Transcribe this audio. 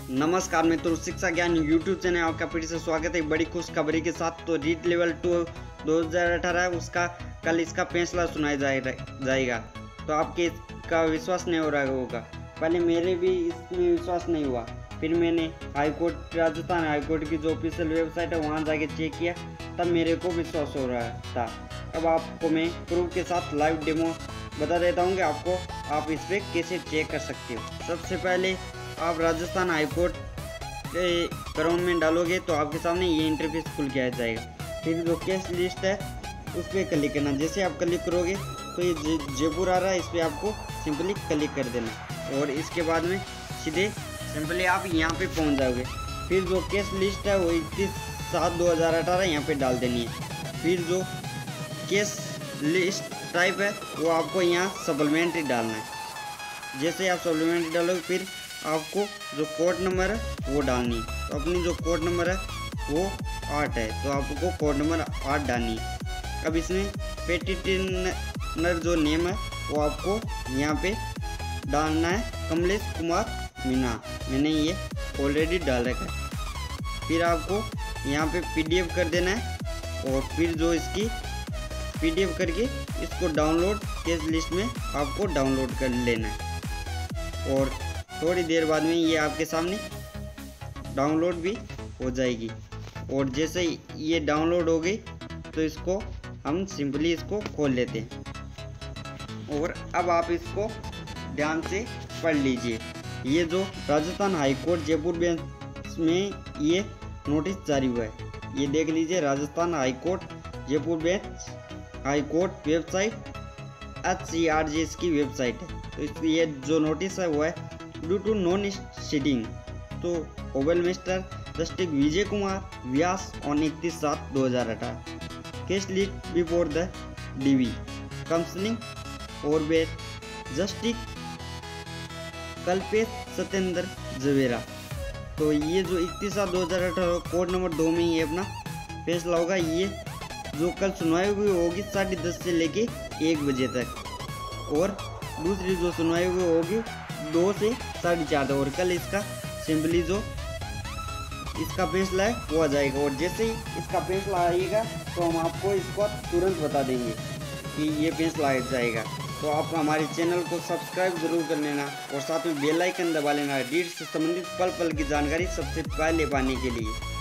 नमस्कार मित्रों, शिक्षा ज्ञान यूट्यूब चैनल आपका फिर से स्वागत है बड़ी खुशखबरी के साथ। तो रीट लेवल 2 2018 है, उसका कल इसका फैसला सुनाया जाएगा। तो आपके इसका विश्वास नहीं हो रहा होगा। पहले मेरे भी इसमें विश्वास नहीं हुआ, फिर मैंने हाईकोर्ट राजस्थान हाईकोर्ट की जो ऑफिशियल वेबसाइट है वहाँ जाके चेक किया, तब मेरे को विश्वास हो रहा था। अब आपको मैं प्रूफ के साथ लाइव डेमो बता देता हूँ कि आप इस पर कैसे चेक कर सकते हो। सबसे पहले आप राजस्थान हाईकोर्ट के क्रोम में डालोगे तो आपके सामने ये इंटरफेस खुल के आ जाएगा। फिर जो केस लिस्ट है उस पर क्लिक करना। जैसे आप क्लिक करोगे तो ये जयपुर आ रहा है, इस पर आपको सिंपली क्लिक कर देना और इसके बाद में सीधे सिंपली आप यहाँ पे पहुँच जाओगे। फिर जो केस लिस्ट है वो 31/7/2018 यहाँ पे डाल देनी है। फिर जो केस लिस्ट टाइप है वो आपको यहाँ सप्लीमेंट्री डालना है। जैसे आप सप्लीमेंट्री डालोगे फिर आपको जो कोड नंबर है वो डालनी है। तो अपनी जो कोड नंबर है वो 8 है, तो आपको कोड नंबर 8 डालनी है। अब इसमें पेटिशनर जो नेम है वो आपको यहाँ पे डालना है, कमलेश कुमार मीना। मैंने ये ऑलरेडी डाल रखा है। फिर आपको यहाँ पे PDF कर देना है और फिर जो इसकी PDF करके इसको डाउनलोड केस लिस्ट में आपको डाउनलोड कर लेना है और थोड़ी देर बाद में ये आपके सामने डाउनलोड भी हो जाएगी। और जैसे ये डाउनलोड हो गई तो इसको हम सिंपली इसको खोल लेते हैं और अब आप इसको ध्यान से पढ़ लीजिए। ये जो राजस्थान हाईकोर्ट जयपुर बेंच में ये नोटिस जारी हुआ है, ये देख लीजिए। Rajasthan high court Jaipur bench high court website HCRJ की वेबसाइट है। तो इसकी ये जो नोटिस है वो है ड्यू टू नॉन सीटिंग तो ओबल mister justice Vijay Kumar Vyas on 31/7/2018 case list before the DV counselling और बेट जस्टिस कल्पेश सत्येंद्र जवेरा। तो ये जो 31/7/2018 कोड नंबर 2 में ये अपना फैसला होगा। ये जो कल सुनवाई हुई होगी 10:30 से लेके 1 बजे तक और दूसरी जो सुनवाई हुई होगी 2 से 4:30 तक। और कल इसका सिंपली जो इसका फैसला है वो आ जाएगा। और जैसे ही इसका फैसला आएगा तो हम आपको इसको तुरंत बता देंगे कि ये फैसला आ जाएगा। तो आप हमारे चैनल को सब्सक्राइब जरूर कर लेना और साथ में बेल आइकन दबा लेना रीट से संबंधित पल पल की जानकारी सबसे पहले पाने के लिए।